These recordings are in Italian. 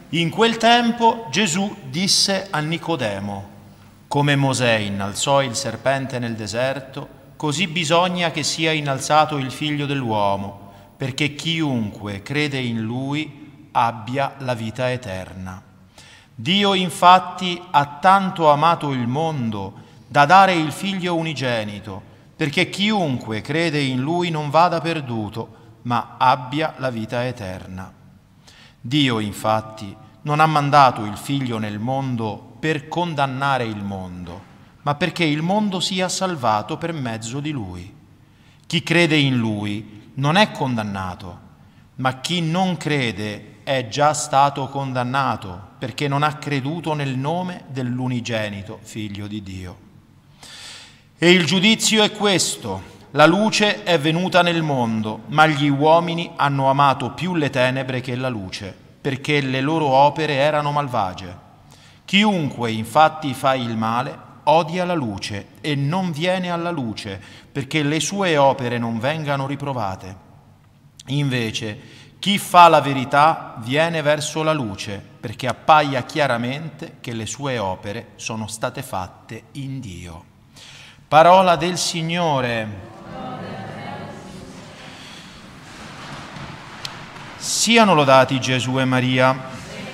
In quel tempo Gesù disse a Nicodemo: come Mosè innalzò il serpente nel deserto, così bisogna che sia innalzato il Figlio dell'uomo, perché chiunque crede in Lui abbia la vita eterna. Dio infatti ha tanto amato il mondo da dare il Figlio unigenito, perché chiunque crede in Lui non vada perduto, ma abbia la vita eterna. Dio infatti non ha mandato il Figlio nel mondo per condannare il mondo, ma perché il mondo sia salvato per mezzo di Lui. Chi crede in Lui non è condannato, ma chi non crede è già stato condannato, perché non ha creduto nel nome dell'unigenito Figlio di Dio. E il giudizio è questo: la luce è venuta nel mondo, ma gli uomini hanno amato più le tenebre che la luce, perché le loro opere erano malvagie. Chiunque infatti fa il male odia la luce e non viene alla luce, perché le sue opere non vengano riprovate. Invece chi fa la verità viene verso la luce, perché appaia chiaramente che le sue opere sono state fatte in Dio. Parola del Signore. Siano lodati Gesù e Maria.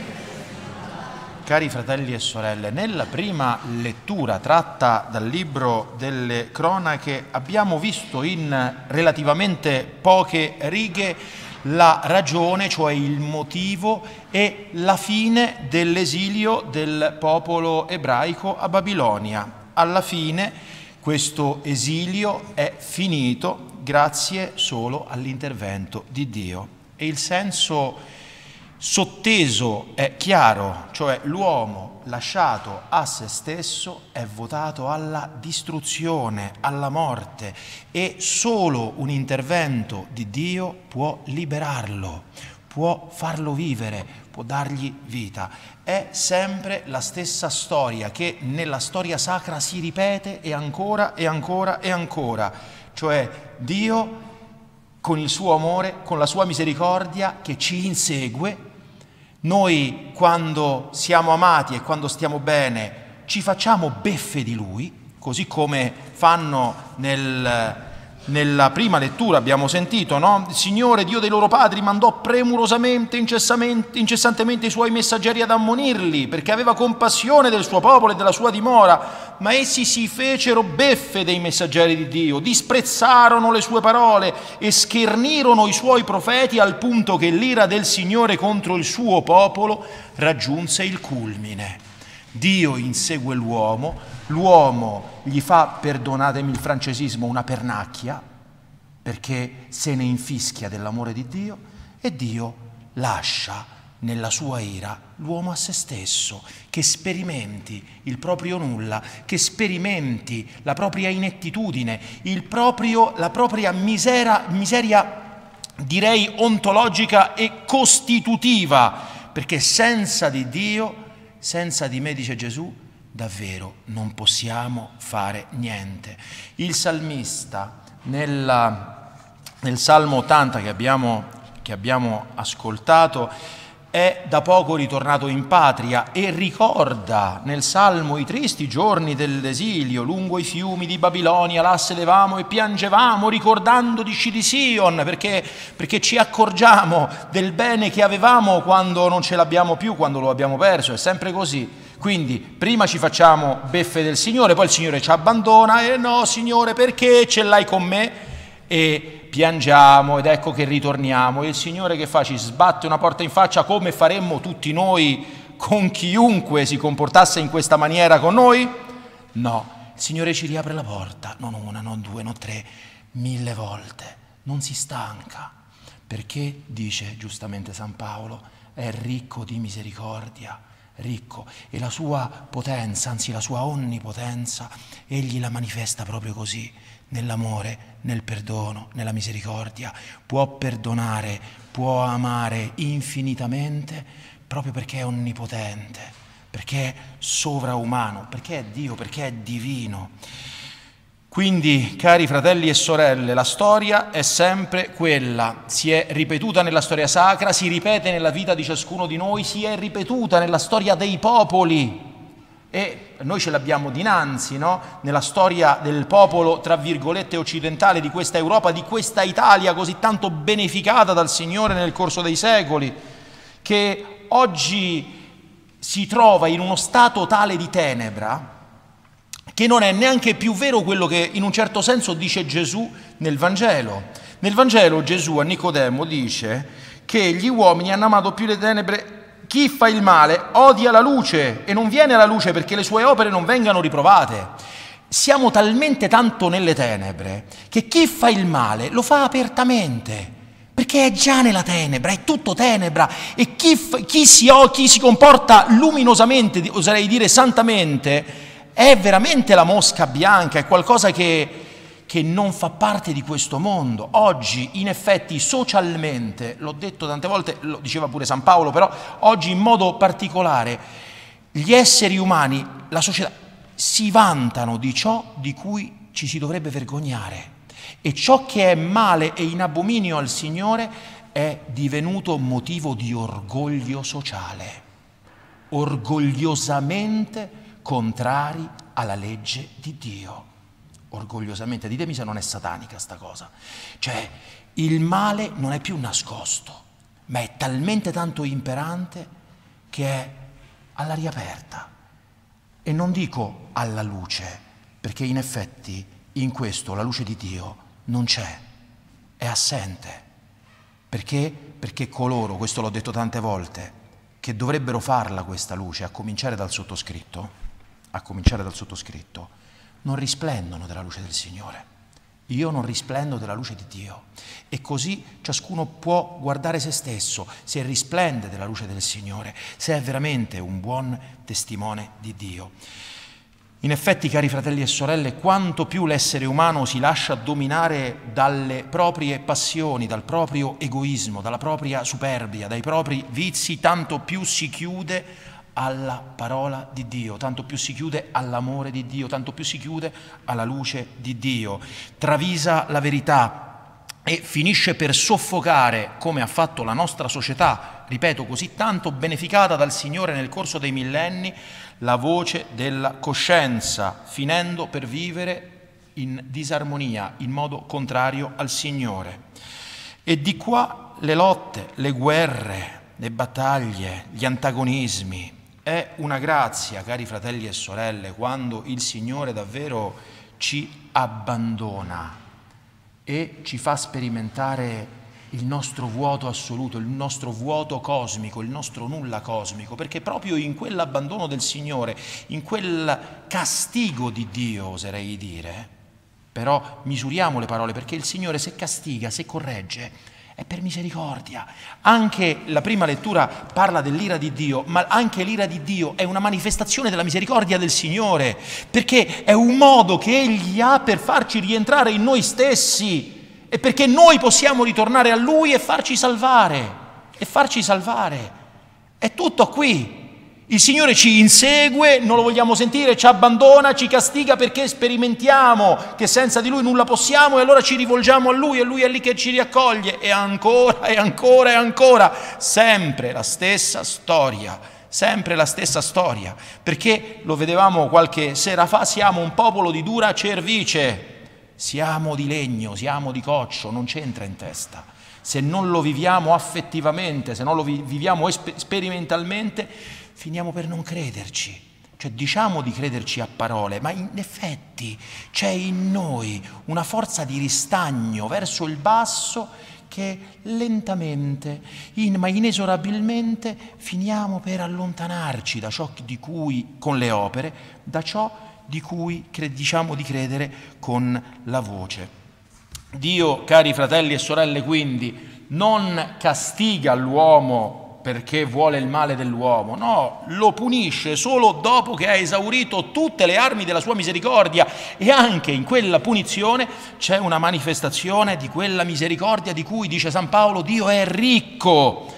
Cari fratelli e sorelle, nella prima lettura tratta dal libro delle cronache abbiamo visto in relativamente poche righe la ragione, cioè il motivo e la fine dell'esilio del popolo ebraico a Babilonia. Alla fine questo esilio è finito grazie solo all'intervento di Dio. E il senso sotteso è chiaro, cioè l'uomo lasciato a se stesso è votato alla distruzione, alla morte, e solo un intervento di Dio può liberarlo, può farlo vivere, può dargli vita. È sempre la stessa storia che nella storia sacra si ripete e ancora e ancora e ancora, cioè Dio con il suo amore, con la sua misericordia che ci insegue. Noi quando siamo amati e quando stiamo bene ci facciamo beffe di Lui, così come fanno nella prima lettura abbiamo sentito, no? Il Signore Dio dei loro padri mandò premurosamente, incessantemente i suoi messaggeri ad ammonirli, perché aveva compassione del suo popolo e della sua dimora, ma essi si fecero beffe dei messaggeri di Dio, disprezzarono le sue parole e schernirono i suoi profeti, al punto che l'ira del Signore contro il suo popolo raggiunse il culmine. Dio insegue l'uomo gli fa, perdonatemi il francesismo, una pernacchia, perché se ne infischia dell'amore di Dio, e Dio lascia nella sua ira l'uomo a se stesso, che sperimenti il proprio nulla, che sperimenti la propria inettitudine, la propria miseria, direi ontologica e costitutiva, perché senza di Dio, senza di me, dice Gesù, davvero non possiamo fare niente. Il salmista nel Salmo 80 che abbiamo ascoltato è da poco ritornato in patria e ricorda nel Salmo i tristi giorni dell'esilio. Lungo i fiumi di Babilonia là sedevamo e piangevamo ricordando di Sion, perché ci accorgiamo del bene che avevamo quando non ce l'abbiamo più, quando lo abbiamo perso. È sempre così. Quindi prima ci facciamo beffe del Signore, poi il Signore ci abbandona e no Signore perché ce l'hai con me? E piangiamo ed ecco che ritorniamo e il Signore che fa? Ci sbatte una porta in faccia, come faremmo tutti noi con chiunque si comportasse in questa maniera con noi? No, il Signore ci riapre la porta, non una, non due, non tre, 1000 volte, non si stanca, perché, dice giustamente San Paolo, è ricco di misericordia, ricco, e la sua potenza, anzi la sua onnipotenza, egli la manifesta proprio così, nell'amore, nel perdono, nella misericordia. Può perdonare, può amare infinitamente proprio perché è onnipotente, perché è sovraumano, perché è Dio, perché è divino. Quindi, cari fratelli e sorelle, la storia è sempre quella, si è ripetuta nella storia sacra, si ripete nella vita di ciascuno di noi, si è ripetuta nella storia dei popoli e noi ce l'abbiamo dinanzi, no? Nella storia del popolo, tra virgolette, occidentale di questa Europa, di questa Italia così tanto beneficata dal Signore nel corso dei secoli, che oggi si trova in uno stato tale di tenebra che non è neanche più vero quello che in un certo senso dice Gesù nel Vangelo. Nel Vangelo Gesù a Nicodemo dice che gli uomini hanno amato più le tenebre, chi fa il male odia la luce e non viene alla luce perché le sue opere non vengano riprovate. Siamo talmente tanto nelle tenebre che chi fa il male lo fa apertamente, perché è già nella tenebra, è tutto tenebra, e chi si comporta luminosamente, oserei dire santamente, è veramente la mosca bianca, è qualcosa che non fa parte di questo mondo. Oggi, in effetti, socialmente, l'ho detto tante volte, lo diceva pure San Paolo, però oggi in modo particolare, gli esseri umani, la società, si vantano di ciò di cui ci si dovrebbe vergognare. E ciò che è male e in abominio al Signore è divenuto motivo di orgoglio sociale, orgogliosamente contrari alla legge di Dio. Orgogliosamente, ditemi se non è satanica sta cosa. Cioè, il male non è più nascosto, ma è talmente tanto imperante che è all'aria aperta. E non dico alla luce, perché in effetti in questo la luce di Dio non c'è, è assente. Perché? Perché coloro, questo l'ho detto tante volte, che dovrebbero farla questa luce, a cominciare dal sottoscritto, non risplendono della luce del Signore. Io non risplendo della luce di Dio. E così ciascuno può guardare se stesso, se risplende della luce del Signore, se è veramente un buon testimone di Dio. In effetti, cari fratelli e sorelle, quanto più l'essere umano si lascia dominare dalle proprie passioni, dal proprio egoismo, dalla propria superbia, dai propri vizi, tanto più si chiude alla parola di Dio, tanto più si chiude all'amore di Dio, tanto più si chiude alla luce di Dio, travisa la verità e finisce per soffocare, come ha fatto la nostra società, ripeto, così tanto beneficata dal Signore nel corso dei millenni, la voce della coscienza, finendo per vivere in disarmonia, in modo contrario al Signore. E di qua le lotte, le guerre, le battaglie, gli antagonismi. È una grazia, cari fratelli e sorelle, quando il Signore davvero ci abbandona e ci fa sperimentare il nostro vuoto assoluto, il nostro vuoto cosmico, il nostro nulla cosmico, perché proprio in quell'abbandono del Signore, in quel castigo di Dio, oserei dire, però misuriamo le parole, perché il Signore se castiga, se corregge, è per misericordia. Anche la prima lettura parla dell'ira di Dio, ma anche l'ira di Dio è una manifestazione della misericordia del Signore, perché è un modo che Egli ha per farci rientrare in noi stessi e perché noi possiamo ritornare a Lui e farci salvare. È tutto qui. Il Signore ci insegue, non lo vogliamo sentire, ci abbandona, ci castiga perché sperimentiamo che senza di Lui nulla possiamo e allora ci rivolgiamo a Lui e Lui è lì che ci riaccoglie e ancora e ancora e ancora, sempre la stessa storia, perché lo vedevamo qualche sera fa, siamo un popolo di dura cervice, siamo di legno, siamo di coccio, non c'entra in testa. Se non lo viviamo affettivamente, se non lo viviamo sperimentalmente, finiamo per non crederci. Cioè diciamo di crederci a parole, ma in effetti c'è in noi una forza di ristagno verso il basso che lentamente, ma inesorabilmente finiamo per allontanarci da ciò di cui, con le opere, da ciò di cui diciamo di credere con la voce. Dio, cari fratelli e sorelle, quindi non castiga l'uomo perché vuole il male dell'uomo, no, lo punisce solo dopo che ha esaurito tutte le armi della sua misericordia e anche in quella punizione c'è una manifestazione di quella misericordia di cui dice San Paolo Dio è ricco.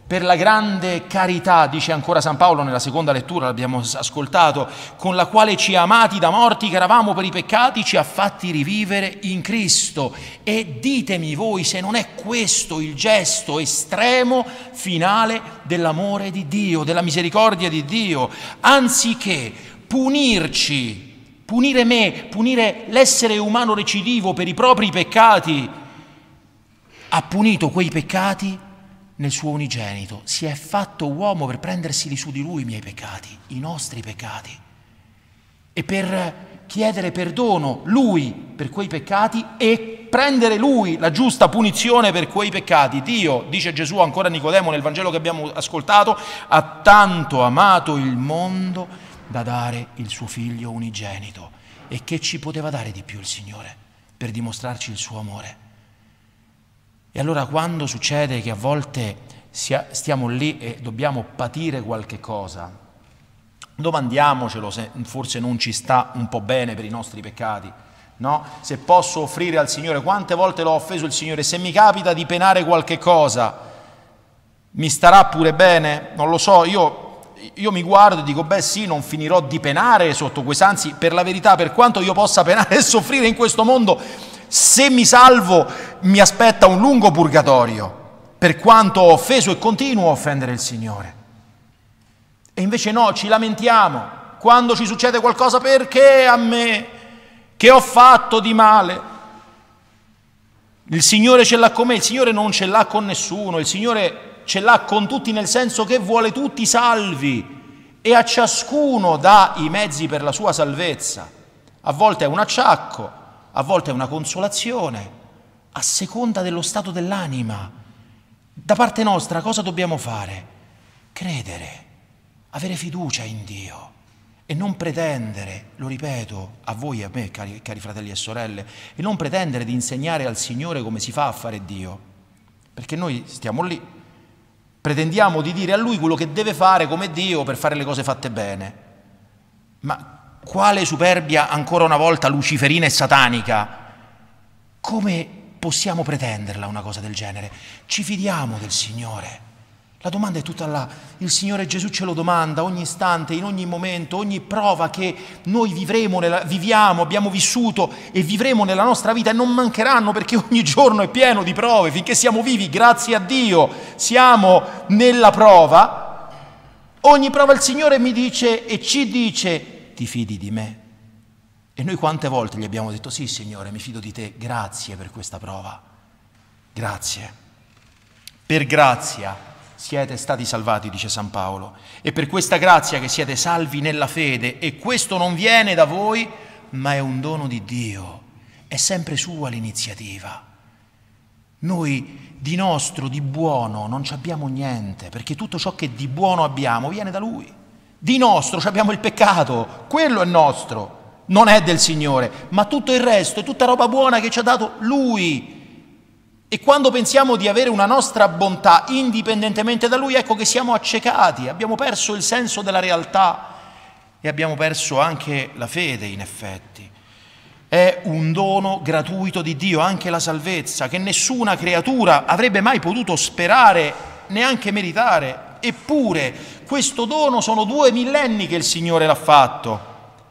per la grande carità, dice ancora San Paolo nella seconda lettura, l'abbiamo ascoltato, con la quale ci ha amati da morti che eravamo per i peccati, ci ha fatti rivivere in Cristo. E ditemi voi se non è questo il gesto estremo finale dell'amore di Dio, della misericordia di Dio, anziché punirci, punire me, punire l'essere umano recidivo per i propri peccati, ha punito quei peccati nel suo unigenito, si è fatto uomo per prenderseli su di lui i miei peccati, i nostri peccati, e per chiedere perdono lui per quei peccati e prendere lui la giusta punizione per quei peccati. Dio, dice Gesù ancora a Nicodemo nel Vangelo che abbiamo ascoltato, ha tanto amato il mondo da dare il suo figlio unigenito. E che ci poteva dare di più il Signore per dimostrarci il suo amore? E allora quando succede che a volte stiamo lì e dobbiamo patire qualche cosa, domandiamocelo se forse non ci sta un po' bene per i nostri peccati, no? Se posso offrire al Signore, quante volte l'ho offeso il Signore, se mi capita di penare qualche cosa, mi starà pure bene? Non lo so, io mi guardo e dico, beh sì, non finirò di penare sotto questo, anzi, per la verità, per quanto io possa penare e soffrire in questo mondo, se mi salvo mi aspetta un lungo purgatorio, per quanto ho offeso e continuo a offendere il Signore. E invece no, ci lamentiamo quando ci succede qualcosa, perché a me, che ho fatto di male? Il Signore ce l'ha con me, il Signore non ce l'ha con nessuno, il Signore ce l'ha con tutti, nel senso che vuole tutti salvi e a ciascuno dà i mezzi per la sua salvezza. A volte è un acciacco, a volte è una consolazione, a seconda dello stato dell'anima. Da parte nostra cosa dobbiamo fare? Credere, avere fiducia in Dio e non pretendere, lo ripeto a voi e a me, cari fratelli e sorelle, e non pretendere di insegnare al Signore come si fa a fare Dio, perché noi stiamo lì, pretendiamo di dire a Lui quello che deve fare come Dio per fare le cose fatte bene. Ma quale superbia ancora una volta luciferina e satanica! Come possiamo pretenderla una cosa del genere? Ci fidiamo del Signore. La domanda è tutta là. Il Signore Gesù ce lo domanda ogni istante, in ogni momento, ogni prova che noi viviamo, abbiamo vissuto e vivremo nella nostra vita, e non mancheranno, perché ogni giorno è pieno di prove. Finché siamo vivi, grazie a Dio, siamo nella prova. Ogni prova il Signore mi dice e ci dice: ti fidi di me? E noi quante volte gli abbiamo detto: sì Signore, mi fido di te, grazie per questa prova, grazie. Per grazia siete stati salvati, dice San Paolo, e per questa grazia che siete salvi nella fede, e questo non viene da voi, ma è un dono di Dio, è sempre sua l'iniziativa. Noi di nostro, di buono, non ci abbiamo niente, perché tutto ciò che di buono abbiamo viene da Lui. Di nostro abbiamo il peccato, quello è nostro, non è del Signore, ma tutto il resto è tutta roba buona che ci ha dato Lui. E quando pensiamo di avere una nostra bontà indipendentemente da Lui, ecco che siamo accecati, abbiamo perso il senso della realtà e abbiamo perso anche la fede, in effetti. È un dono gratuito di Dio, anche la salvezza, che nessuna creatura avrebbe mai potuto sperare, neanche meritare. Eppure questo dono sono 2 millenni che il Signore l'ha fatto.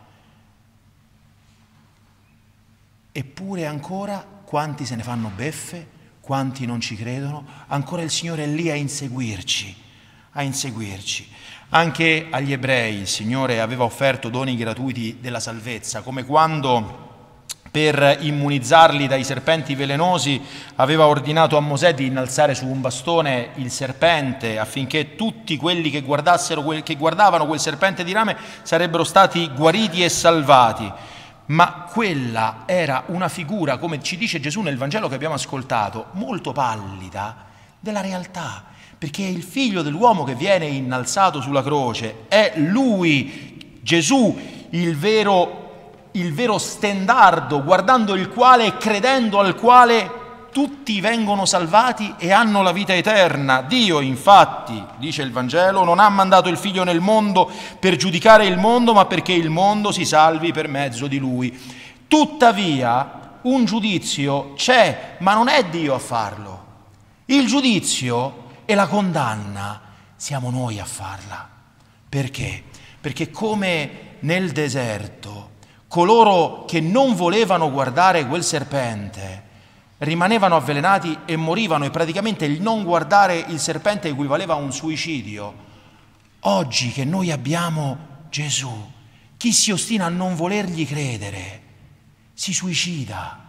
Eppure ancora quanti se ne fanno beffe, quanti non ci credono, ancora il Signore è lì a inseguirci, a inseguirci. Anche agli ebrei il Signore aveva offerto doni gratuiti della salvezza, come quando per immunizzarli dai serpenti velenosi aveva ordinato a Mosè di innalzare su un bastone il serpente, affinché tutti quelli che guardavano quel serpente di rame sarebbero stati guariti e salvati. Ma quella era una figura, come ci dice Gesù nel Vangelo che abbiamo ascoltato, molto pallida della realtà, perché è il Figlio dell'uomo che viene innalzato sulla croce, è Lui, Gesù, il vero stendardo, guardando il quale e credendo al quale tutti vengono salvati e hanno la vita eterna. Dio, infatti, dice il Vangelo, non ha mandato il Figlio nel mondo per giudicare il mondo, ma perché il mondo si salvi per mezzo di Lui. Tuttavia, un giudizio c'è, ma non è Dio a farlo. Il giudizio e la condanna siamo noi a farla. Perché? Perché come nel deserto coloro che non volevano guardare quel serpente rimanevano avvelenati e morivano, e praticamente il non guardare il serpente equivaleva a un suicidio, oggi che noi abbiamo Gesù, chi si ostina a non volergli credere si suicida.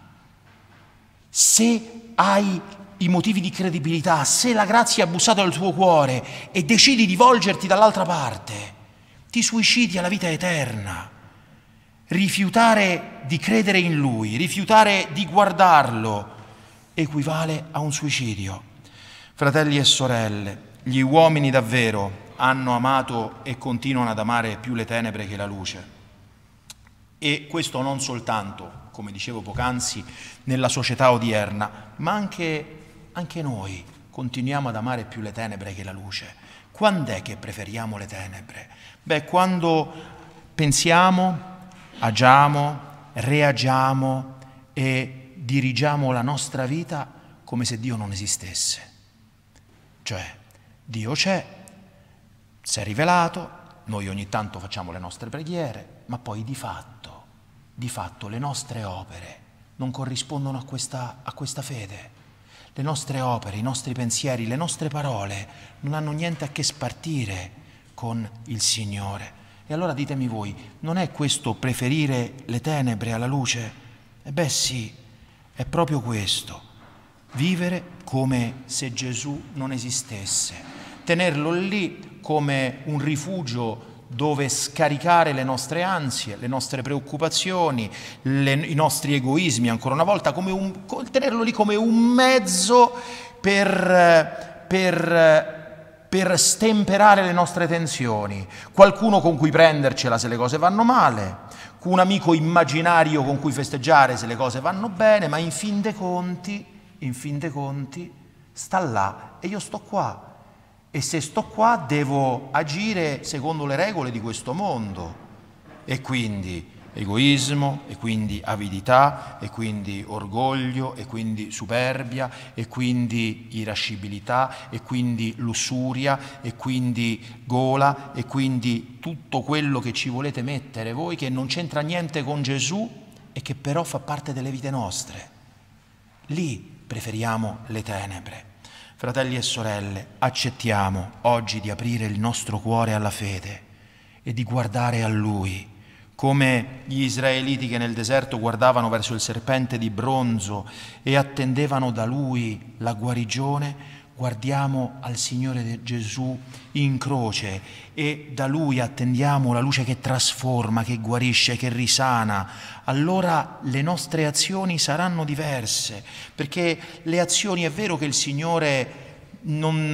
Se hai i motivi di credibilità, se la grazia ha bussato al tuo cuore e decidi di volgerti dall'altra parte, ti suicidi alla vita eterna. Rifiutare di credere in Lui, rifiutare di guardarlo, equivale a un suicidio. Fratelli e sorelle, gli uomini davvero hanno amato e continuano ad amare più le tenebre che la luce. E questo non soltanto, come dicevo poc'anzi, nella società odierna, ma anche noi continuiamo ad amare più le tenebre che la luce. Quando è che preferiamo le tenebre? Quando pensiamo, agiamo, reagiamo e dirigiamo la nostra vita come se Dio non esistesse. Cioè, Dio c'è, si è rivelato, noi ogni tanto facciamo le nostre preghiere, ma poi di fatto le nostre opere non corrispondono a questa fede. Le nostre opere, i nostri pensieri, le nostre parole non hanno niente a che spartire con il Signore. E allora ditemi voi, non è questo preferire le tenebre alla luce? Sì, è proprio questo. Vivere come se Gesù non esistesse, tenerlo lì come un rifugio dove scaricare le nostre ansie, le nostre preoccupazioni, i nostri egoismi, ancora una volta, tenerlo lì come un mezzo per stemperare le nostre tensioni, qualcuno con cui prendercela se le cose vanno male, un amico immaginario con cui festeggiare se le cose vanno bene, ma in fin dei conti sta là e io sto qua. E se sto qua devo agire secondo le regole di questo mondo, e quindi egoismo, e quindi avidità, e quindi orgoglio, e quindi superbia, e quindi irascibilità, e quindi lussuria, e quindi gola, e quindi tutto quello che ci volete mettere voi che non c'entra niente con Gesù e che però fa parte delle vite nostre. Lì preferiamo le tenebre. Fratelli e sorelle, accettiamo oggi di aprire il nostro cuore alla fede e di guardare a Lui, come gli israeliti che nel deserto guardavano verso il serpente di bronzo e attendevano da Lui la guarigione. Guardiamo al Signore Gesù in croce e da Lui attendiamo la luce che trasforma, che guarisce, che risana. Allora le nostre azioni saranno diverse, perché le azioni, è vero che il Signore non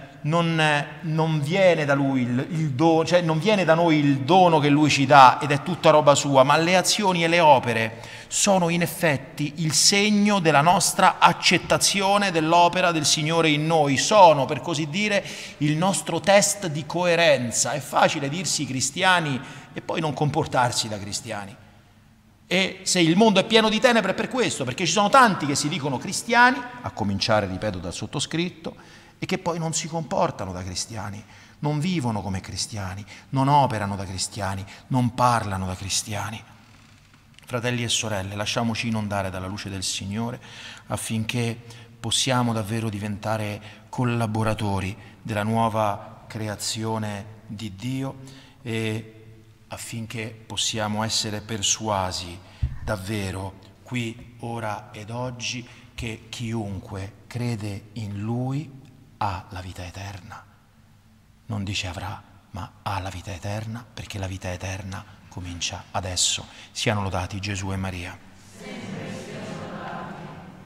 viene da Lui il dono, cioè non viene da noi il dono che Lui ci dà ed è tutta roba sua, ma le azioni e le opere sono in effetti il segno della nostra accettazione dell'opera del Signore in noi, sono, per così dire, il nostro test di coerenza. È facile dirsi cristiani e poi non comportarsi da cristiani. E se il mondo è pieno di tenebre è per questo, perché ci sono tanti che si dicono cristiani, a cominciare, ripeto, dal sottoscritto, e che poi non si comportano da cristiani, non vivono come cristiani, non operano da cristiani, non parlano da cristiani. Fratelli e sorelle, lasciamoci inondare dalla luce del Signore affinché possiamo davvero diventare collaboratori della nuova creazione di Dio e affinché possiamo essere persuasi davvero qui, ora ed oggi, che chiunque crede in Lui ha la vita eterna. Non dice avrà, ma ha la vita eterna, perché la vita eterna comincia adesso. Siano lodati Gesù e Maria.